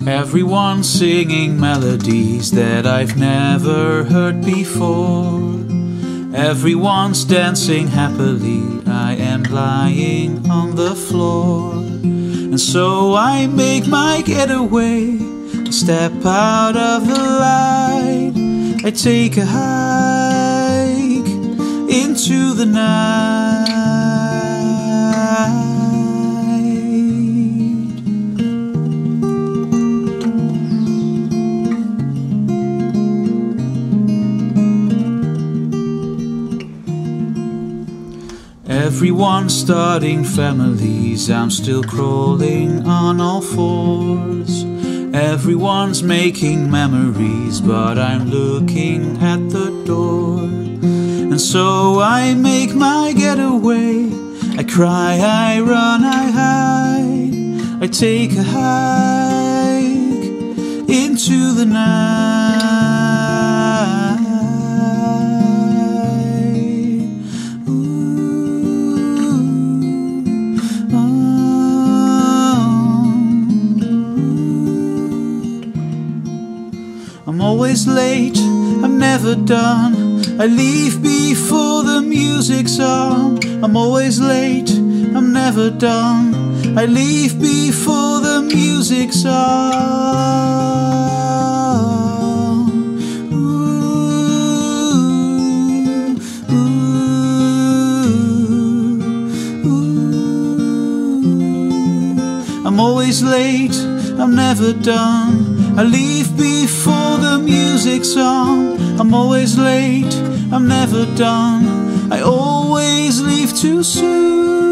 Everyone's singing melodies that I've never heard before. Everyone's dancing happily, I am lying on the floor. And so I make my getaway, step out of the light. I take a hike into the night. Everyone's starting families, I'm still crawling on all fours. Everyone's making memories, but I'm looking at the door. And so I make my getaway, I cry, I run, I hide. I take a hike into the night. I'm always late, I'm never done. I leave before the music's on. I'm always late, I'm never done. I leave before the music's on. Ooh, ooh, ooh. I'm always late, I'm never done. I leave before the music's on. I'm always late, I'm never done. I always leave too soon.